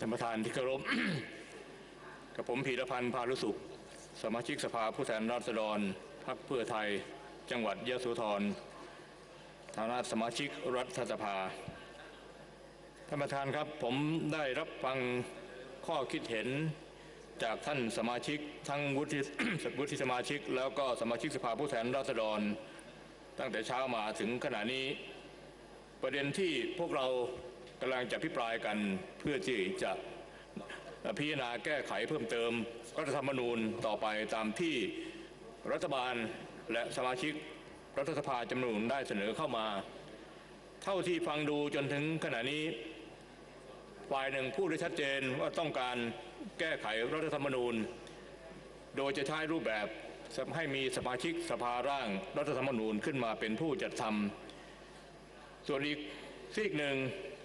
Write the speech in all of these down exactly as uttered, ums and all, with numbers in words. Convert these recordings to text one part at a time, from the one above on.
ท่านประธานที่เคารพ กับผมพีรพันธ์พาลุสุขสมาชิกสภาผู้แทนราษฎรพรรคเพื่อไทยจังหวัดยโสธรฐานะสมาชิกรัฐสภาท่านประธานครับผมได้รับฟังข้อคิดเห็นจากท่านสมาชิกทั้งวุฒิ วุฒิสมาชิกแล้วก็สมาชิกสภาผู้แทนราษฎรตั้งแต่เช้ามาถึงขณะนี้ประเด็นที่พวกเรากำลังจะพิปรายกันเพื่อที่จะพิจารณาแก้ไขเพิ่มเติมรัฐธรรมนูญต่อไปตามที่รัฐบาลและสมาชิกรัฐสภาจำนวนได้เสนอเข้ามาเท่าที่ฟังดูจนถึงขณะนี้ฝ่ายหนึ่งพูดได้ชัดเจนว่าต้องการแก้ไขรัฐธรรมนูญโดยจะใช้รูปแบบให้มีสมาชิกสภาร่างรัฐธรรมนูญขึ้นมาเป็นผู้จัดทำส่วนอีกซีกหนึ่ง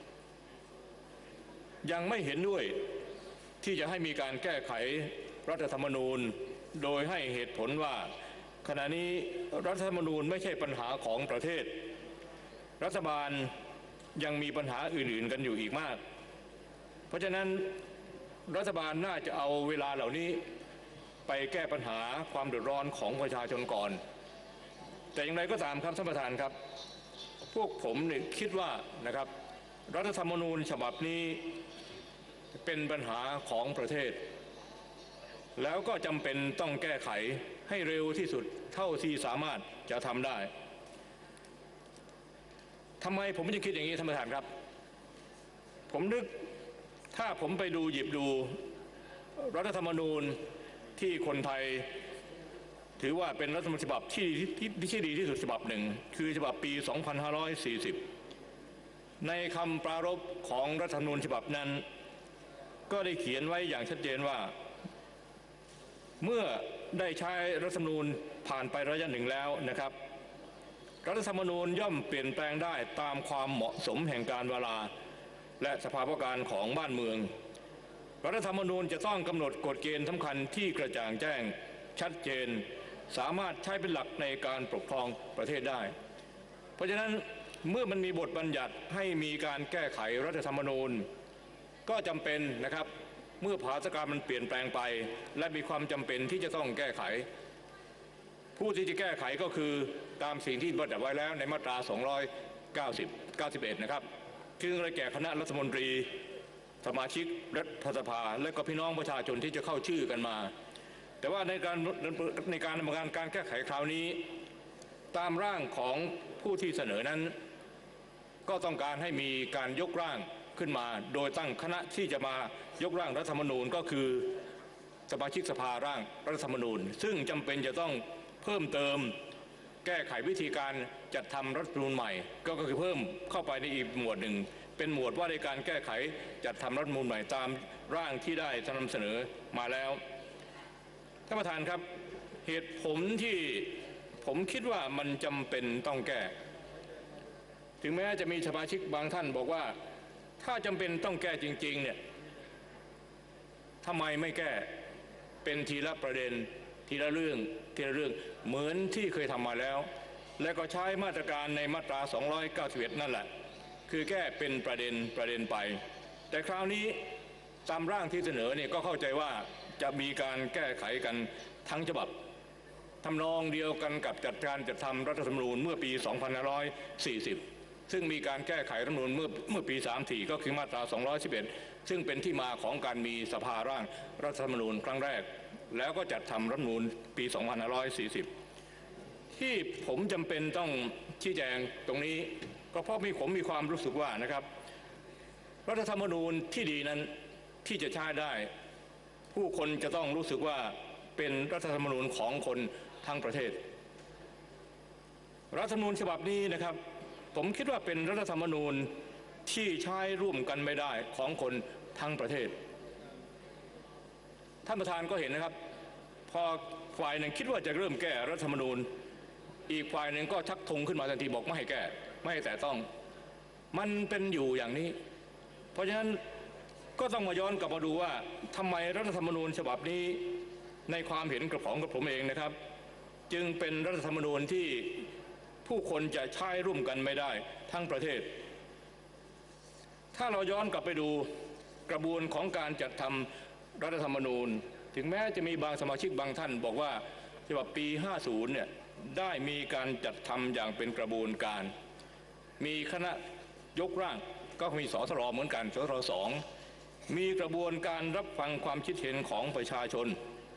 ยังไม่เห็นด้วยที่จะให้มีการแก้ไขรัฐธรรมนูญโดยให้เหตุผลว่าขณะนี้รัฐธรรมนูญไม่ใช่ปัญหาของประเทศรัฐบาลยังมีปัญหาอื่นๆกันอยู่อีกมากเพราะฉะนั้นรัฐบาลน่าจะเอาเวลาเหล่านี้ไปแก้ปัญหาความเดือดร้อนของประชาชนก่อนแต่อย่างไรก็ตามครับท่านประธานครับพวกผมเนี่ยคิดว่านะครับรัฐธรรมนูญฉบับนี้เป็นปัญหาของประเทศแล้วก็จำเป็นต้องแก้ไขให้เร็วที่สุดเท่าที่สามารถจะทำได้ทำไมผมจึงคิดอย่างนี้ท่านประธานครับผมนึกถ้าผมไปดูหยิบดูรัฐธรรมนูญที่คนไทยถือว่าเป็นรัฐธรรมนูญฉบับที่ที่ที่ดีที่สุดฉบับหนึ่งคือฉบับปีสองพันห้าร้อยสี่สิบในคำปรารภของรัฐธรรมนูญฉบับนั้นก็ได้เขียนไว้อย่างชัดเจนว่าเมื่อได้ใช้รัฐธรรมนูญผ่านไประยะหนึ่งแล้วนะครับรัฐธรรมนูญย่อมเปลี่ยนแปลงได้ตามความเหมาะสมแห่งการเวลาและสภาวะการของบ้านเมืองรัฐธรรมนูญจะต้องกำหนดกฎเกณฑ์สำคัญที่กระจ่างแจ้งชัดเจนสามารถใช้เป็นหลักในการปกครองประเทศได้เพราะฉะนั้นเมื่อมันมีบทบัญญัติให้มีการแก้ไขรัฐธรรมนูญก็จำเป็นนะครับเมื่อสถานการณ์มันเปลี่ยนแปลงไปและมีความจำเป็นที่จะต้องแก้ไขผู้ที่จะแก้ไขก็คือตามสิ่งที่บรรยัติไว้แล้วในมาตราสองร้อยเก้าสิบ เก้าสิบเอ็ดนะครับคือได้แก่คณะรัฐมนตรีสมาชิกรัฐสภาและก็พี่น้องประชาชนที่จะเข้าชื่อกันมาแต่ว่าในการในการดำเนินการการแก้ไขคราวนี้ตามร่างของผู้ที่เสนอนั้นก็ต้องการให้มีการยกร่างขึ้นมาโดยตั้งคณะที่จะมายกร่างรัฐธรรมนูญก็คือสมาชิกสภาร่างรัฐธรรมนูญซึ่งจำเป็นจะต้องเพิ่มเติมแก้ไขวิธีการจัดทำรัฐธรรมนูญใหม่ก็คือเพิ่มเข้าไปในอีกหมวดหนึ่งเป็นหมวดว่าในการแก้ไขจัดทำรัฐธรรมนูญใหม่ตามร่างที่ได้นำเสนอมาแล้วท่านประธานครับเหตุผลที่ผมคิดว่ามันจำเป็นต้องแก้ถึงแม้จะมีสมาชิกบางท่านบอกว่าถ้าจำเป็นต้องแก้จริงๆเนี่ยทำไมไม่แก้เป็นทีละประเด็นทีละเรื่องทีละเรื่องเหมือนที่เคยทำมาแล้วและก็ใช้มาตรการในมาตราสองร้อยเก้าสิบเอ็ดนั่นแหละคือแก้เป็นประเด็นประเด็นไปแต่คราวนี้ตามร่างที่เสนอเนี่ยก็เข้าใจว่าจะมีการแก้ไขกันทั้งฉบับทำนองเดียวกันกับจัดการจัดทำรัฐธรรมนูญเมื่อปีสองพันห้าร้อยสี่สิบซึ่งมีการแก้ไขรัฐธรรมนูญเมื่อเมื่อปีสามสิบสี่ก็คือมาตราสองร้อยสิบเอ็ดซึ่งเป็นที่มาของการมีสภาร่างรัฐธรรมนูญครั้งแรกแล้วก็จัดทำรัฐธรรมนูญปีสองพันห้าร้อยสี่สิบที่ผมจำเป็นต้องชี้แจงตรงนี้ก็เพราะมีผมมีความรู้สึกว่านะครับรัฐธรรมนูญที่ดีนั้นที่จะใช้ได้ผู้คนจะต้องรู้สึกว่าเป็นรัฐธรรมนูญของคนทั้งประเทศรัฐธรรมนูญฉบับนี้นะครับผมคิดว่าเป็นรัฐธรรมนูญที่ใช้ร่วมกันไม่ได้ของคนทั้งประเทศท่านประธานก็เห็นนะครับพอฝ่ายหนึ่งคิดว่าจะเริ่มแก้รัฐธรรมนูญอีกฝ่ายหนึ่งก็ชักธงขึ้นมาทันทีบอกไม่ให้แก้ไม่ให้แตะต้องมันเป็นอยู่อย่างนี้เพราะฉะนั้นก็ต้องมาย้อนกลับมาดูว่าทำไมรัฐธรรมนูญฉบับนี้ในความเห็นกับของกับผมเองนะครับจึงเป็นรัฐธรรมนูญที่ผู้คนจะใช้ร่วมกันไม่ได้ทั้งประเทศถ้าเราย้อนกลับไปดูกระบวนของการจัดทำรัฐธรรมนูญถึงแม้จะมีบางสมาชิกบางท่านบอกว่าฉบับปีห้าสิบเนี่ยได้มีการจัดทำอย่างเป็นกระบวนการมีคณะยกร่างก็มีสสรเหมือนกันสสรสองมีกระบวนการรับฟังความคิดเห็นของประชาชน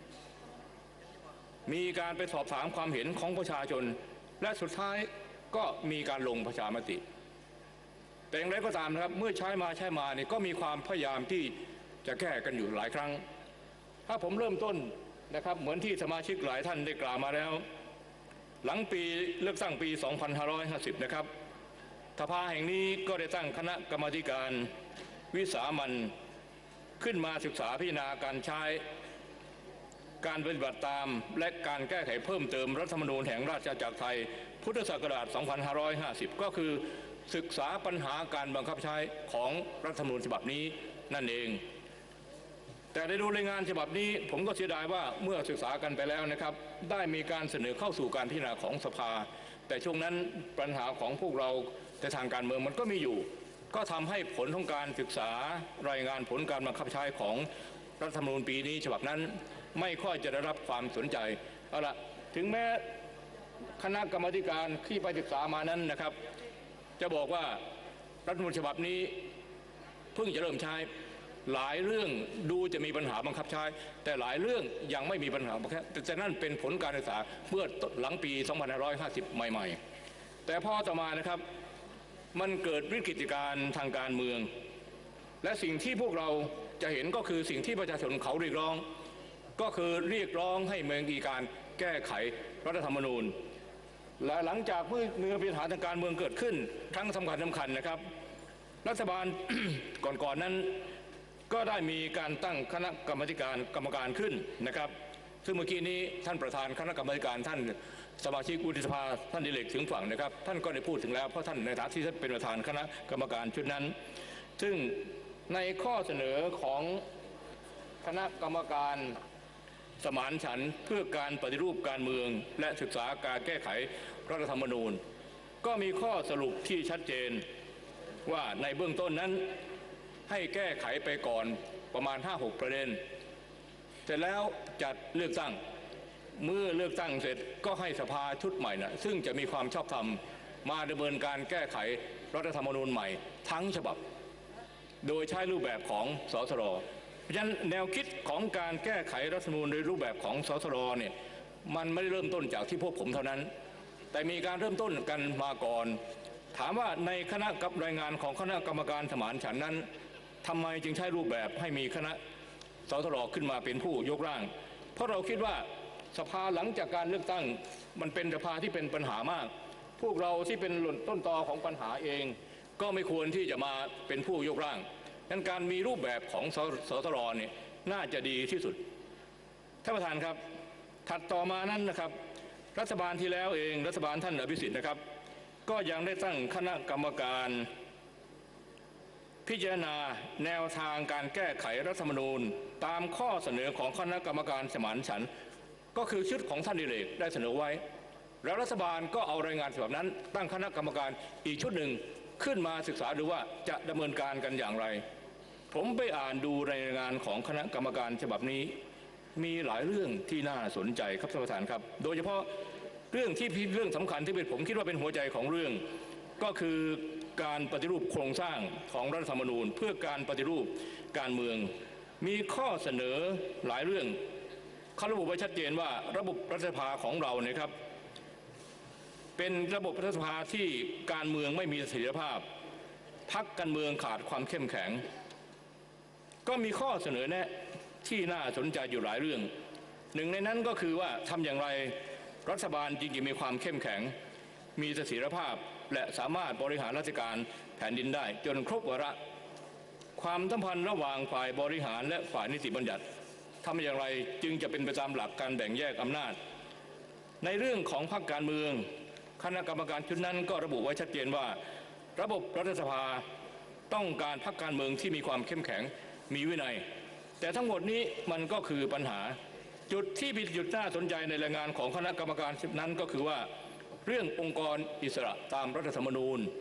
มีการไปสอบถามความเห็นของประชาชนและสุดท้ายก็มีการลงประชามติแต่อย่างไรก็ตามนะครับเมื่อใช้มาใช้มาเนี่ยก็มีความพยายามที่จะแก้กันอยู่หลายครั้งถ้าผมเริ่มต้นนะครับเหมือนที่สมาชิกหลายท่านได้กล่าวมาแล้วหลังปีเลือกตั้งปี สองพันห้าร้อยห้าสิบ นะครับสภาแห่งนี้ก็ได้ตั้งคณะกรรมาธิการวิสามัญขึ้นมาศึกษาพิจารณาการใช้การปฏิบัติตามและการแก้ไขเพิ่มเติมรัฐธรรมนูญแห่งราชอาณาจักรไทยพุทธศักราช สองพันห้าร้อยห้าสิบ ก็คือศึกษาปัญหาการบังคับใช้ของรัฐธรรมนูญฉบับนี้นั่นเองแต่ได้ดูรายงานฉบับนี้ผมก็เสียดายว่าเมื่อศึกษากันไปแล้วนะครับได้มีการเสนอเข้าสู่การพิจารณาของสภาแต่ช่วงนั้นปัญหาของพวกเราในทางการเมืองมันก็มีอยู่ก็ทำให้ผลของการศึกษารายงานผลการบังคับใช้ของรัฐธรรมนูญปีนี้ฉบับนั้นไม่ค่อยจะได้รับความสนใจเอาละถึงแม้คณะกรรมาธิการที่ไปศึกษามานั้นนะครับจะบอกว่ารัฐธรรมนูญฉบับนี้เพิ่งจะเริ่มใช้หลายเรื่องดูจะมีปัญหาบังคับใช้แต่หลายเรื่องยังไม่มีปัญหาแต่นั่นเป็นผลการศึกษาเมื่อหลังปี สองพันห้าร้อยห้าสิบ ใหม่ๆแต่พอต่อมานะครับมันเกิดวิกฤตการณ์ทางการเมืองและสิ่งที่พวกเราจะเห็นก็คือสิ่งที่ประชาชนเขาเรียกร้องก็คือเรียกร้องให้มีการแก้ไขรัฐธรรมนูญและหลังจากเมื่อมีปัญหาทางการเมืองเกิดขึ้นทั้งสำคัญสำคัญนะครับรัฐบาล ก่อนๆนั้นก็ได้มีการตั้งคณะกรรมการกรรมการขึ้นนะครับซึ่งเมื่อกี้นี้ท่านประธานคณะกรรมการท่านสมาชิกวุฒิสภาท่านดิเลกถึงฝั่งนะครับท่านก็ได้พูดถึงแล้วเพราะท่านในฐานะที่ท่านเป็นประธานคณะกรรมการชุดนั้นซึ่งในข้อเสนอของคณะกรรมการสมานฉันท์เพื่อการปฏิรูปการเมืองและศึกษาการแก้ไขรัฐธรรมนูญก็มีข้อสรุปที่ชัดเจนว่าในเบื้องต้นนั้นให้แก้ไขไปก่อนประมาณ ห้าหก ประเด็นเสร็จแล้วจัดเลือกตั้งเมื่อเลือกตั้งเสร็จก็ให้สภาชุดใหม่นะซึ่งจะมีความชอบธรรมมาดำเนินการแก้ไขรัฐธรรมนูญใหม่ทั้งฉบับโดยใช้รูปแบบของสสรเพราะฉะนั้นแนวคิดของการแก้ไขรัฐธรรมนูญโดยรูปแบบของสสรเนี่ยมันไม่ได้เริ่มต้นจากที่พวกผมเท่านั้นแต่มีการเริ่มต้นกันมาก่อนถามว่าในคณะกับรายงานของคณะกรรมการสมานฉันท์นั้นทำไมจึงใช้รูปแบบให้มีคณะสสรขึ้นมาเป็นผู้ยกร่างเพราะเราคิดว่าสภาหลังจากการเลือกตั้งมันเป็นสภาที่เป็นปัญหามากพวกเราที่เป็นต้นตอของปัญหาเองก็ไม่ควรที่จะมาเป็นผู้ยกร่างดังนั้นการมีรูปแบบของสสรเนี่ยน่าจะดีที่สุดท่านประธานครับถัดต่อมานั้นนะครับรัฐบาลที่แล้วเองรัฐบาลท่านอภิสิทธิ์นะครับก็ยังได้ตั้งคณะกรรมการพิจารณาแนวทางการแก้ไขรัฐธรรมนูญตามข้อเสนอของคณะกรรมการสมานฉันท์ก็คือชุดของท่านดิเรกได้เสนอไว้แล้วรัฐบาลก็เอารายงานฉบับนั้นตั้งคณะกรรมการอีกชุดหนึ่งขึ้นมาศึกษาดูว่าจะดำเนินการกันอย่างไรผมไปอ่านดูรายงานของคณะกรรมการฉบับนี้มีหลายเรื่องที่น่าสนใจครับท่านประธานครับโดยเฉพาะเรื่องที่เรื่องสำคัญที่เป็นผมคิดว่าเป็นหัวใจของเรื่องก็คือการปฏิรูปโครงสร้างของรัฐธรรมนูญเพื่อการปฏิรูปการเมืองมีข้อเสนอหลายเรื่องเขาระบุไว้ชัดเจนว่าระบบรัฐสภาของเราเนี่ยครับเป็นระบบรัฐสภาที่การเมืองไม่มีเสถียรภาพพรรคการเมืองขาดความเข้มแข็งก็มีข้อเสนอแนะที่น่าสนใจอยู่หลายเรื่องหนึ่งในนั้นก็คือว่าทำอย่างไรรัฐบาลจริงๆมีความเข้มแข็งมีเสถียรภาพและสามารถบริหารราชการแผ่นดินได้จนครบวาระความสัมพันธ์ระหว่างฝ่ายบริหารและฝ่ายนิติบัญญัติทำอย่างไรจึงจะเป็นไปตามหลักการแบ่งแยกอำนาจในเรื่องของพรรคการเมืองคณะกรรมการชุดนั้นก็ระบุไว้ชัดเจนว่าระบบรัฐสภาต้องการพรรคการเมืองที่มีความเข้มแข็งมีวินัยแต่ทั้งหมดนี้มันก็คือปัญหาจุดที่เป็นจุดน่าสนใจในรายงานของคณะกรรมการชุดนั้นก็คือว่าเรื่ององค์กรอิสระตามรัฐธรรมนูญ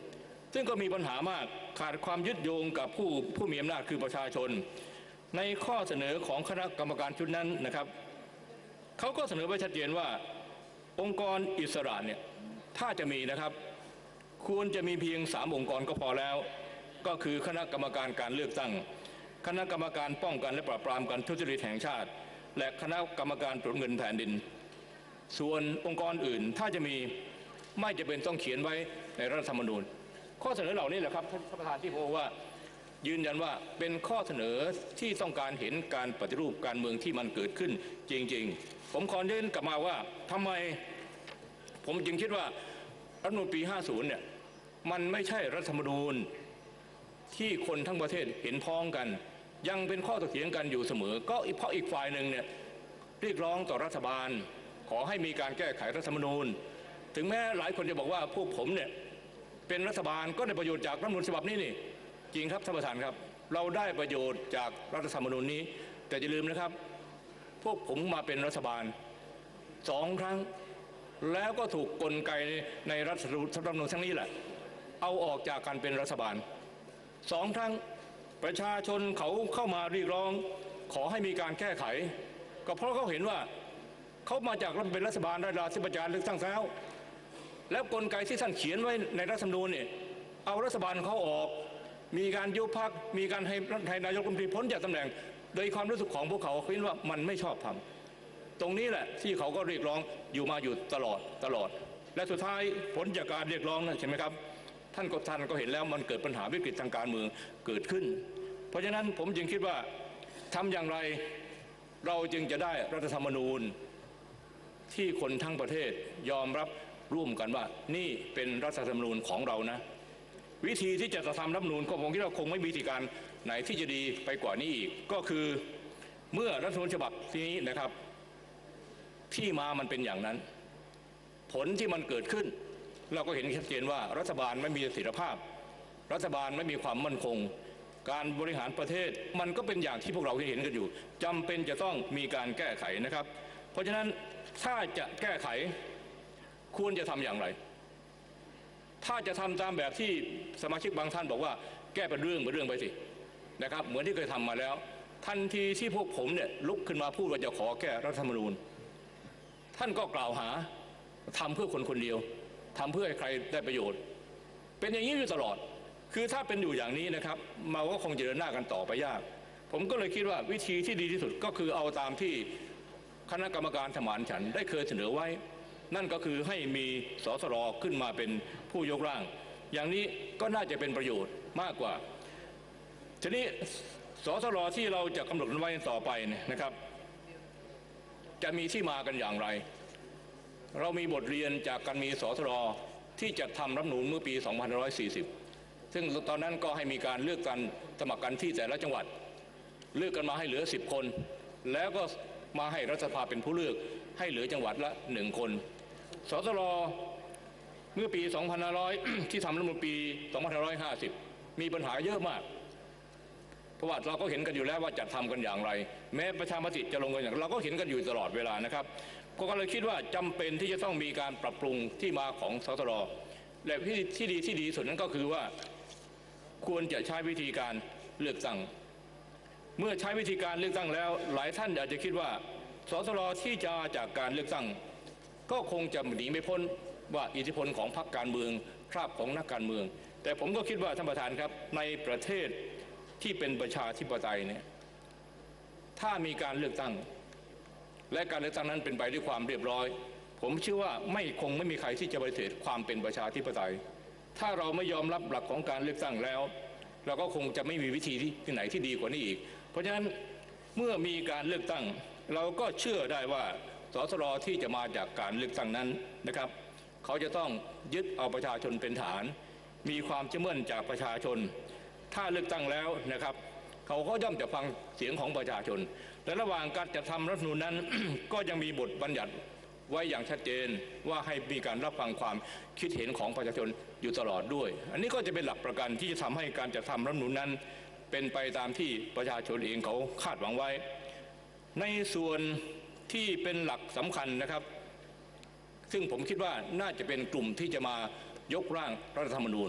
ซึ่งก็มีปัญหามากขาดความยึดโยงกับผู้ผู้มีอำนาจคือประชาชนในข้อเสนอของคณะกรรมการชุดนั้นนะครับเขาก็เสนอไว้ชัดเจนว่าองค์กรอิสระเนี่ยถ้าจะมีนะครับควรจะมีเพียงสามองค์กรก็พอแล้วก็คือคณะกรรมการการเลือกตั้งคณะกรรมการป้องกันและปราบปรามการทุจริตแห่งชาติและคณะกรรมการตรวจเงินแผ่นดินส่วนองค์กรอื่นถ้าจะมีไม่จะเป็นต้องเขียนไว้ในรัฐธรรมนูญข้อเสนอเหล่านี้แหละครับท่านประธานที่ผมว่ายืนยันว่าเป็นข้อเสนอที่ต้องการเห็นการปฏิรูปการเมืองที่มันเกิดขึ้นจริงๆผมขอเน้นกลับมาว่าทำไมผมจึงคิดว่ารัฐธรรมนูญปีห้าสิบเนี่ยมันไม่ใช่รัฐธรรมนูญที่คนทั้งประเทศเห็นพ้องกันยังเป็นข้อถกเถียงกันอยู่เสมอก็เพราะอีกฝ่ายหนึ่งเนี่ยเรียกร้องต่อรัฐบาลขอให้มีการแก้ไขรัฐธรรมนูญถึงแม้หลายคนจะบอกว่าพวกผมเนี่ยเป็นรัฐบาลก็ได้ประโยชน์จากรัฐธรรมนูญฉบับนี้นี่จริงครับท่านประธานครับเราได้ประโยชน์จากรัฐธรรมนูญนี้แต่อย่าลืมนะครับพวกผมมาเป็นรัฐบาลสองครั้งแล้วก็ถูกกลไกในรัฐธรรมนูญทั้งนี้แหละเอาออกจากการเป็นรัฐบาลสองครั้งประชาชนเขาเข้ามาเรียกร้องขอให้มีการแก้ไขก็เพราะเขาเห็นว่าเขามาจากรัฐเป็นรัฐบาลได้ราธิบดีเลือกตั้งแล้วแล้วกลไกที่ท่านเขียนไว้ในรัฐธรรมนูญเนี่ยเอารัฐบาลเขาออกมีการยุบพรรคมีการให้ให้นายกรัฐมนตรีพ้นจากตำแหน่งโดยความรู้สึกของพวกเขาคิดว่ามันไม่ชอบธรรมตรงนี้แหละที่เขาก็เรียกร้องอยู่มาอยู่ตลอดตลอดและสุดท้ายผลจากการเรียกร้องนั่นใช่ไหมครับท่านก็ท่านก็เห็นแล้วมันเกิดปัญหาวิกฤตทางการเมืองเกิดขึ้นเพราะฉะนั้นผมจึงคิดว่าทำอย่างไรเราจึงจะได้รัฐธรรมนูญที่คนทั้งประเทศยอมรับร่วมกันว่านี่เป็นรัฐธรรมนูญของเรานะวิธีที่จะทำรัฐธรรมนูญก็ผมคิดว่าคงไม่มีวิธีการไหนที่จะดีไปกว่านี้อีกก็คือเมื่อรัฐธรรมนูญฉบับนี้นะครับที่มามันเป็นอย่างนั้นผลที่มันเกิดขึ้นเราก็เห็นชัดเจนว่ารัฐบาลไม่มีเสถียรภาพรัฐบาลไม่มีความมั่นคงการบริหารประเทศมันก็เป็นอย่างที่พวกเราเห็นกันอยู่จำเป็นจะต้องมีการแก้ไขนะครับเพราะฉะนั้นถ้าจะแก้ไขควรจะทำอย่างไรถ้าจะทำตามแบบที่สมาชิกบางท่านบอกว่าแก้เป็นเรื่องเป็นเรื่องไปสินะครับเหมือนที่เคยทำมาแล้วทันทีที่พวกผมเนี่ยลุกขึ้นมาพูดว่าจะขอแก้รัฐธรรมนูญท่านก็กล่าวหาทำเพื่อคนคนเดียวทำเพื่อให้ใครได้ประโยชน์เป็นอย่างนี้อยู่ตลอดคือถ้าเป็นอยู่อย่างนี้นะครับเราก็คงจะเดินหน้ากันต่อไปยากผมก็เลยคิดว่าวิธีที่ดีที่สุดก็คือเอาตามที่คณะกรรมการสมานฉันท์ได้เคยเสนอไว้นั่นก็คือให้มีสสรขึ้นมาเป็นผู้ยกร่างอย่างนี้ก็น่าจะเป็นประโยชน์มากกว่าทีนี้สสรที่เราจะกำหนดไว้ต่อไปเนี่ยนะครับจะมีที่มากันอย่างไรเรามีบทเรียนจากการมีสสรที่จัดทำรัฐธรรมนูญเมื่อปีสองพันห้าร้อยสี่สิบซึ่งตอนนั้นก็ให้มีการเลือกกันสมัครกันที่แต่ละจังหวัดเลือกกันมาให้เหลือสิบคนแล้วก็มาให้รัฐสภาเป็นผู้เลือกให้เหลือจังหวัดละหนึ่งคนสสรเมื่อปีสองพันห้าร้อย ที่ทำรัฐธรรมนูญปีสองพันห้าร้อยห้าสิบมีปัญหาเยอะมากเพราะว่าเราก็เห็นกันอยู่แล้วว่าจะทำกันอย่างไรแม้ประชามติจะลงกันอย่างเราก็เห็นกันอยู่ตลอดเวลานะครับก็เลยคิดว่าจำเป็นที่จะต้องมีการปรับปรุงที่มาของสสรและที่ดีที่ดีสุดนั้นก็คือว่าควรจะใช้วิธีการเลือกตั้งเมื่อใช้วิธีการเลือกตั้งแล้วหลายท่านอาจจะคิดว่าสสรที่จะจากการเลือกตั้งก็คงจะหนีไม่พ้นว่าอิทธิพลของพรรคการเมืองคราบของนักการเมืองแต่ผมก็คิดว่าท่านประธานครับในประเทศที่เป็นประชาธิปไตยเนี่ยถ้ามีการเลือกตั้งและการเลือกตั้งนั้นเป็นไปด้วยความเรียบร้อยผมเชื่อว่าไม่คงไม่มีใครที่จะปฏิเสธความเป็นประชาธิปไตยถ้าเราไม่ยอมรับหลักของการเลือกตั้งแล้วเราก็คงจะไม่มีวิธีที่ไหนที่ดีกว่านี้อีกเพราะฉะนั้นเมื่อมีการเลือกตั้งเราก็เชื่อได้ว่าสสรที่จะมาจากการเลือกตั้งนั้นนะครับเขาจะต้องยึดเอาประชาชนเป็นฐานมีความเชื่อมั่นจากประชาชนถ้าเลือกตั้งแล้วนะครับเขาก็ย่อมจะฟังเสียงของประชาชนและระหว่างการจัดทำรัฐธรรมนูญนั้น ก็ยังมีบทบัญญัติไว้อย่างชัดเจนว่าให้มีการรับฟังความคิดเห็นของประชาชนอยู่ตลอดด้วยอันนี้ก็จะเป็นหลักประกันที่จะทำให้การจัดทำรัฐธรรมนูญนั้นเป็นไปตามที่ประชาชนเองเขาคาดหวังไว้ในส่วนที่เป็นหลักสำคัญนะครับซึ่งผมคิดว่าน่าจะเป็นกลุ่มที่จะมายกร่างรัฐธรรมนูญ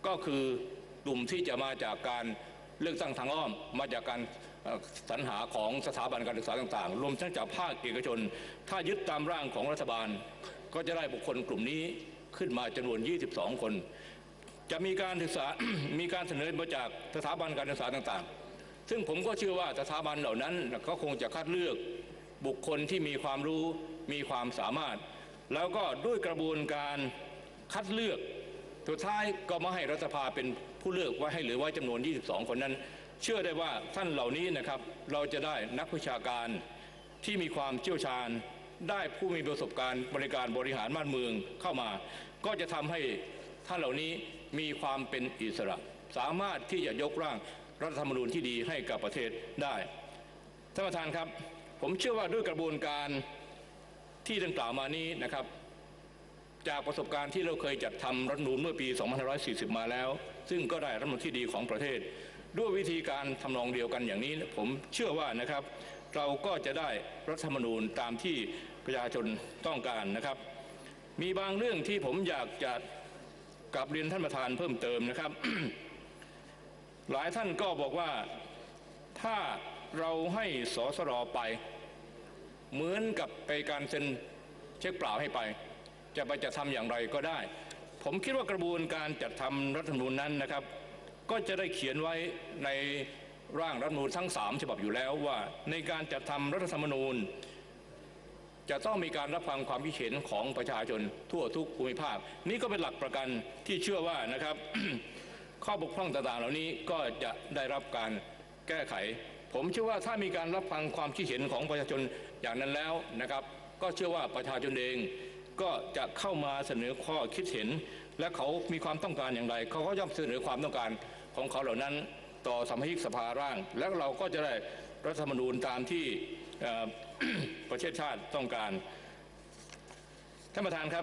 ก็คือกลุ่มที่จะมาจากการเลือกตั้งทางอ้อมมาจากการสรรหาของสถาบันการศึกษาต่างๆรวมทั้งจากภาคเอกชนถ้ายึดตามร่างของรัฐบาลก็จะได้บุคคลกลุ่มนี้ขึ้นมาจำนวนยี่สิบสองคนจะมีการศึกษา มีการเสนอมาจากสถาบันการศึกษาต่างๆซึ่งผมก็เชื่อว่าสถาบันเหล่านั้นก็คงจะคัดเลือกบุคคลที่มีความรู้มีความสามารถแล้วก็ด้วยกระบวนการคัดเลือกสุดท้ายก็มาให้รัฐสภาเป็นผู้เลือกไว้ให้เหลือไว้จำนวนยี่สิบสองคนนั้นเชื่อได้ว่าท่านเหล่านี้นะครับเราจะได้นักวิชาการที่มีความเชี่ยวชาญได้ผู้มีประสบการณ์บริการบริหารบ้านเมืองเข้ามาก็จะทำให้ท่านเหล่านี้มีความเป็นอิสระสามารถที่จะยกร่างรัฐธรรมนูญที่ดีให้กับประเทศได้ท่านประธานครับผมเชื่อว่าด้วยกระบวนการที่ดังกล่าวมานี้นะครับจากประสบการณ์ที่เราเคยจัดทำรัฐธรรมนูญเมื่อปีสองพันห้าร้อยสี่สิบมาแล้วซึ่งก็ได้รัฐธรรมนูญที่ดีของประเทศด้วยวิธีการทำนองเดียวกันอย่างนี้ผมเชื่อว่านะครับเราก็จะได้รัฐธรรมนูญตามที่ประชาชนต้องการนะครับมีบางเรื่องที่ผมอยากจะกลับเรียนท่านประธานเพิ่มเติมนะครับ หลายท่านก็บอกว่าถ้าเราให้สสรไปเหมือนกับไปการเซ็นเช็คเปล่าให้ไปจะไปจะทำอย่างไรก็ได้ผมคิดว่ากระบวนการจัดทำรัฐธรรมนูญนั้นนะครับก็จะได้เขียนไว้ในร่างรัฐธรรมนูญทั้งสามฉบับอยู่แล้วว่าในการจัดทำรัฐธรรมนูญจะต้องมีการรับฟังความคิดเห็นของประชาชนทั่วทุกภูมิภาคนี่ก็เป็นหลักประกันที่เชื่อว่านะครับ ข้อบกพร่องต่างๆเหล่านี้ก็จะได้รับการแก้ไขผมเชื่อว่าถ้ามีการรับฟังความคิดเห็นของประชาชนอย่างนั้นแล้วนะครับก็เชื่อว่าประชาชนเองก็จะเข้ามาเสนอข้อคิดเห็นและเขามีความต้องการอย่างไรเขาก็ย่อมเสนอความต้องการของเขาเหล่านั้นต่อสมาชิกสภาร่างแล้วเราก็จะได้รัฐธรรมนูญตามที่ ประเทศชาติต้องการท่านประธานครับ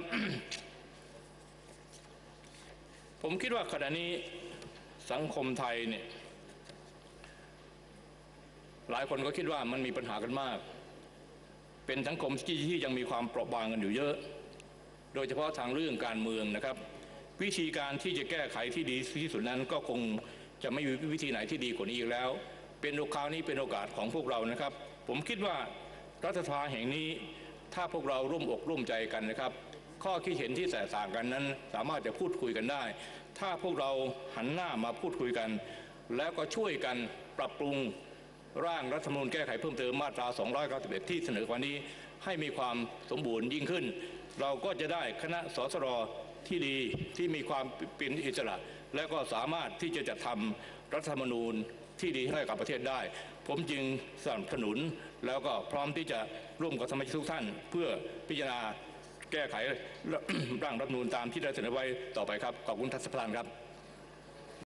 ผมคิดว่าขณะนี้สังคมไทยเนี่ยหลายคนก็คิดว่ามันมีปัญหากันมากเป็นสังคมที่ยังมีความเปราะบางกันอยู่เยอะโดยเฉพาะทางเรื่องการเมืองนะครับวิธีการที่จะแก้ไขที่ดีที่สุดนั้นก็คงจะไม่มีวิธีไหนที่ดีกว่านี้อีกแล้วเป็นโอกาสนี้เป็นโอกาสของพวกเรานะครับผมคิดว่ารัฐสภาแห่งนี้ถ้าพวกเราร่วมอกร่วมใจกันนะครับข้อคิดเห็นที่แตกต่างกันนั้นสามารถจะพูดคุยกันได้ถ้าพวกเราหันหน้ามาพูดคุยกันแล้วก็ช่วยกันปรับปรุงร่างรัฐธรรมนูญแก้ไขเพิ่มเติมมาตราสองร้อยเก้าสิบเอ็ดที่เสนอวันนี้ให้มีความสมบูรณ์ยิ่งขึ้นเราก็จะได้คณะสสรที่ดีที่มีความเป็นอิสระและก็สามารถที่จะจัดทำรัฐธรรมนูญที่ดีให้กับประเทศได้ผมจึงสนับสนุนแล้วก็พร้อมที่จะร่วมกับสมาชิกทุกท่านเพื่อพิจารณาแก้ไขร่างรัฐธรรมนูญตามที่ได้เสนอไว้ต่อไปครับขอบคุณท่านประธานครับ